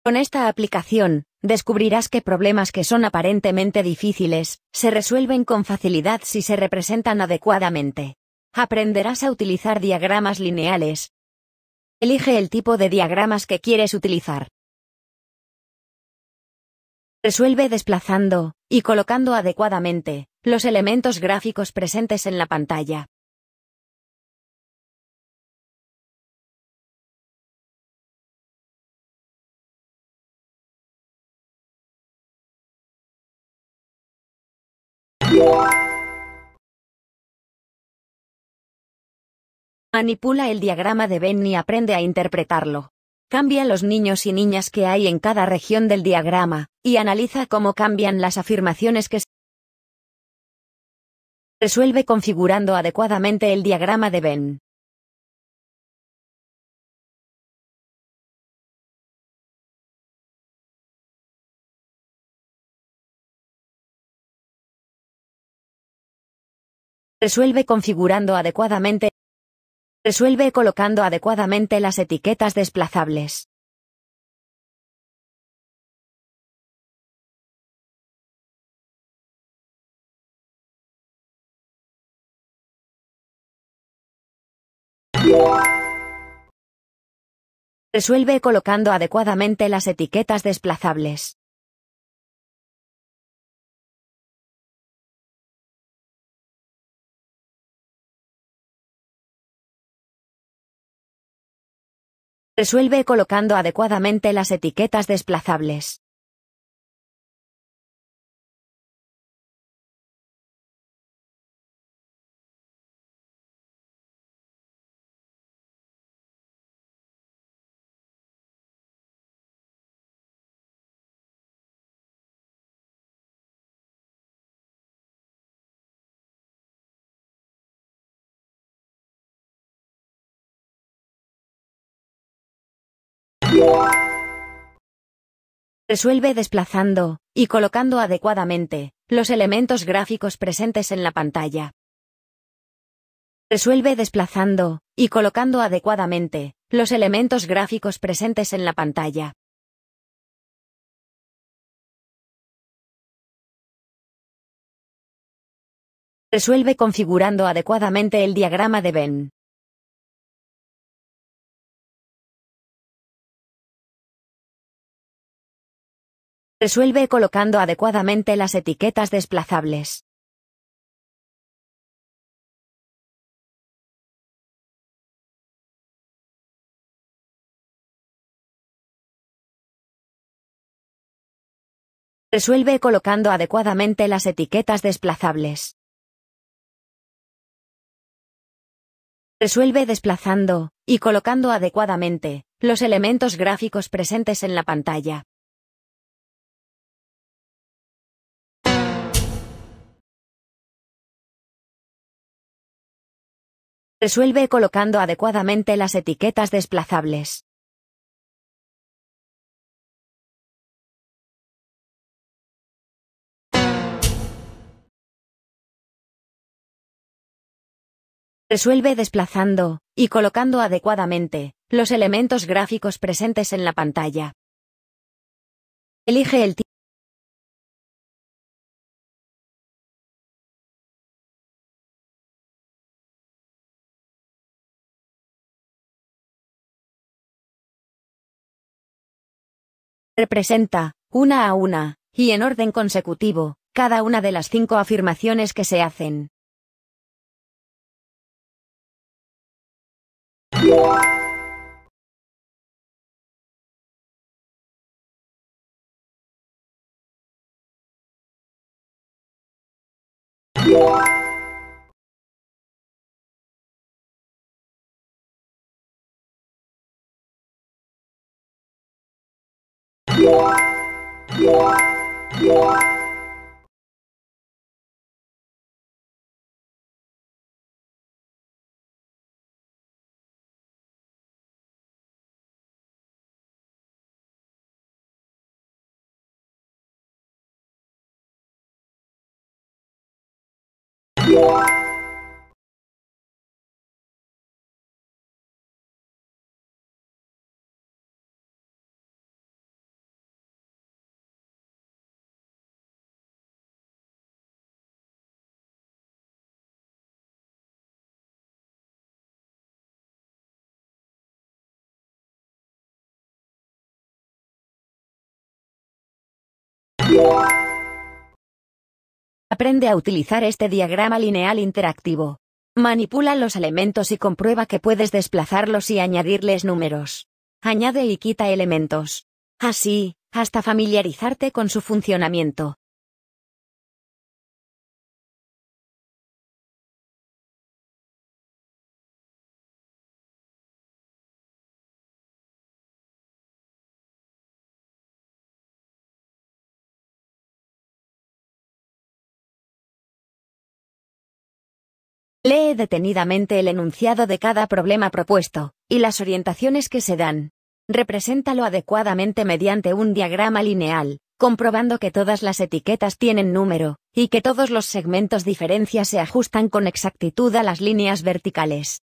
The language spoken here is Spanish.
Con esta aplicación, descubrirás que problemas que son aparentemente difíciles, se resuelven con facilidad si se representan adecuadamente. Aprenderás a utilizar diagramas lineales. Elige el tipo de diagramas que quieres utilizar. Resuelve desplazando y colocando adecuadamente los elementos gráficos presentes en la pantalla. Manipula el diagrama de Venn y aprende a interpretarlo. Cambia los niños y niñas que hay en cada región del diagrama, y analiza cómo cambian las afirmaciones que se resuelve configurando adecuadamente el diagrama de Venn. Resuelve configurando adecuadamente. Resuelve colocando adecuadamente las etiquetas desplazables. Resuelve colocando adecuadamente las etiquetas desplazables. Resuelve colocando adecuadamente las etiquetas desplazables. Resuelve desplazando y colocando adecuadamente los elementos gráficos presentes en la pantalla. Resuelve desplazando y colocando adecuadamente los elementos gráficos presentes en la pantalla. Resuelve configurando adecuadamente el diagrama de Venn. Resuelve colocando adecuadamente las etiquetas desplazables. Resuelve colocando adecuadamente las etiquetas desplazables. Resuelve desplazando y colocando adecuadamente los elementos gráficos presentes en la pantalla. Resuelve colocando adecuadamente las etiquetas desplazables. Resuelve desplazando y colocando adecuadamente los elementos gráficos presentes en la pantalla. Elige el tipo. Representa, una a una, y en orden consecutivo, cada una de las 5 afirmaciones que se hacen. Aprende a utilizar este diagrama lineal interactivo. Manipula los elementos y comprueba que puedes desplazarlos y añadirles números. Añade y quita elementos. Así, hasta familiarizarte con su funcionamiento. Lee detenidamente el enunciado de cada problema propuesto, y las orientaciones que se dan. Represéntalo adecuadamente mediante un diagrama lineal, comprobando que todas las etiquetas tienen número, y que todos los segmentos diferencia se ajustan con exactitud a las líneas verticales.